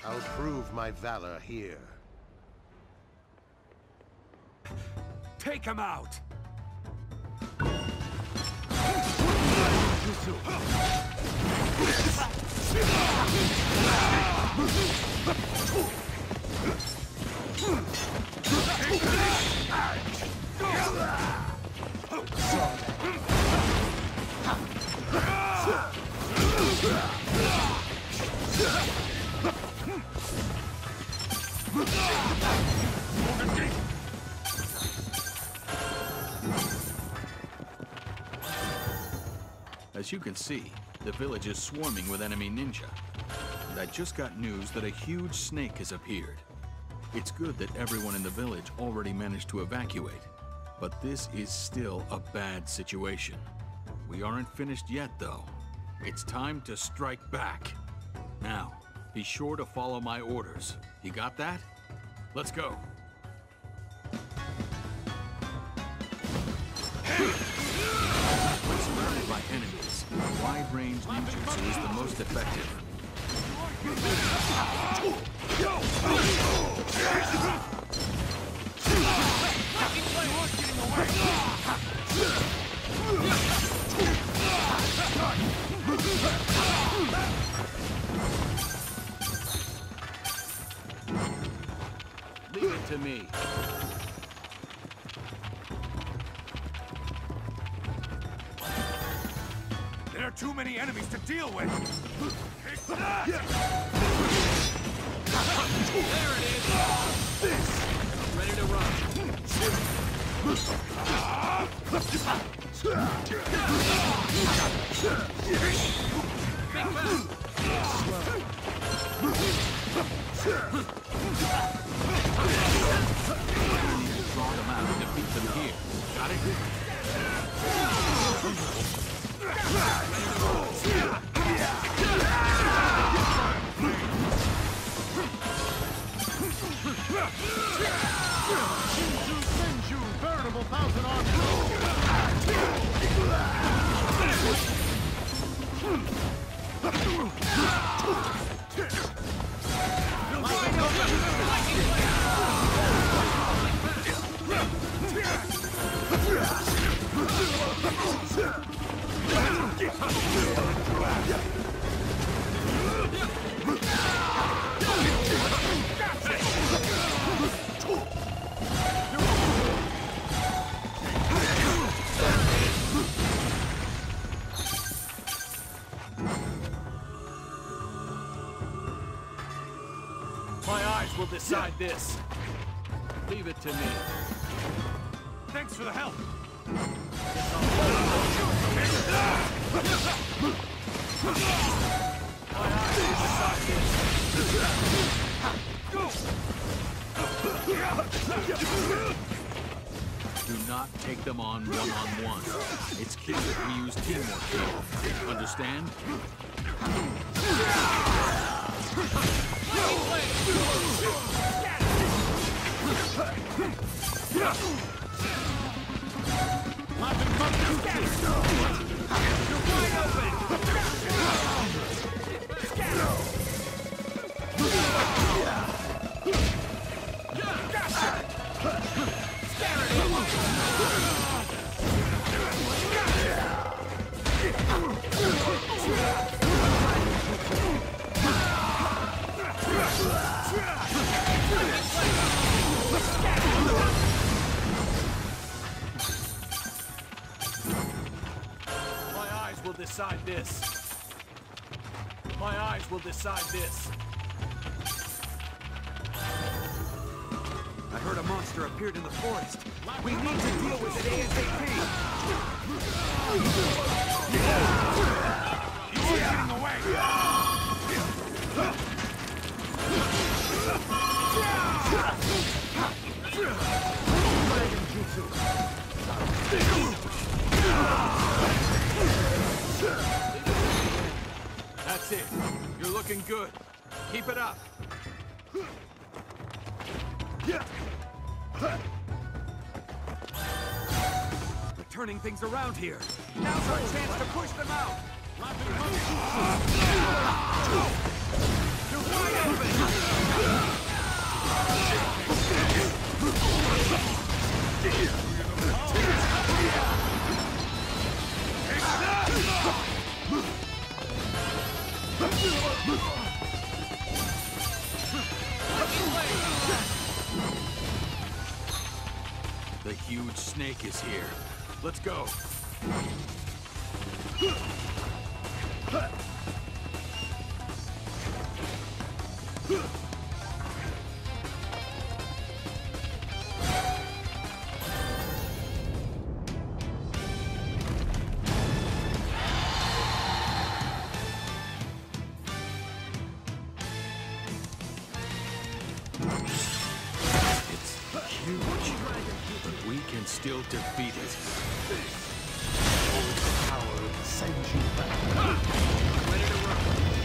I'll prove my valor here. Take him out! As you can see, the village is swarming with enemy ninja. And I just got news that a huge snake has appeared. It's good that everyone in the village already managed to evacuate, but this is still a bad situation. We aren't finished yet, though. It's time to strike back. Now, be sure to follow my orders. You got that? Let's go. When surrounded by enemies, wide-range ninjutsu is the most effective. Leave it to me. There are too many enemies to deal with! There it is! Ready to run. Draw them out and defeat them here. Got it? Senju, veritable thousand arms. My eyes will decide this. Leave it to me. Thanks for the help. My eyes will decide this. Do not take them on one-on-one. It's key that we use teamwork here. Understand? Decide this. My eyes will decide this. I heard a monster appeared in the forest. We need to deal with it ASAP. He's getting away. That's it. You're looking good. Keep it up. We're turning things around here. Now's our chance to push them out. You're wide open. The huge snake is here. Let's go. It's huge, but we can still defeat it. Power of the Senju Valley. Ready to run.